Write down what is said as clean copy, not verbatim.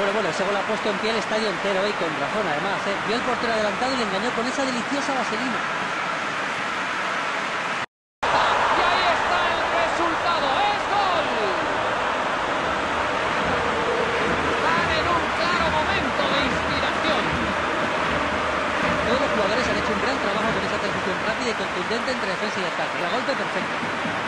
Bueno, ese gol ha puesto en pie el estadio entero y con razón además, ¿eh? Vio el portero adelantado y le engañó con esa deliciosa vaselina. Y ahí está el resultado, ¡es gol! Están en un claro momento de inspiración. Todos los jugadores han hecho un gran trabajo con esa transición rápida y contundente entre defensa y ataque. El golpe perfecto.